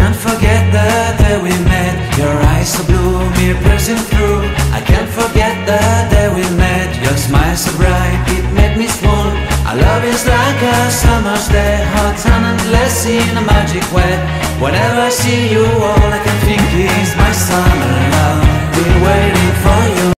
can't forget the day we met. Your eyes so blue, me piercing through. I can't forget the day we met. Your smile so bright, it made me swoon. Our love is like a summer's day, hot and endless in a magic way. Whenever I see you, all I can think is my summer love. Been waiting for you.